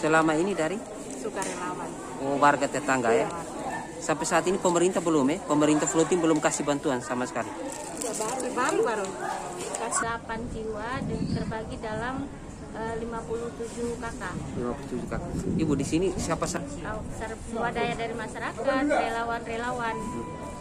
selama ini dari sukarelawan. warga tetangga ya. Sampai saat ini pemerintah belum ya? Pemerintah Flutim belum kasih bantuan sama sekali. Baru. 8 jiwa dan terbagi dalam 57 kakak. 57 kakak. Ibu di sini siapa? Swadaya dari masyarakat, relawan-relawan.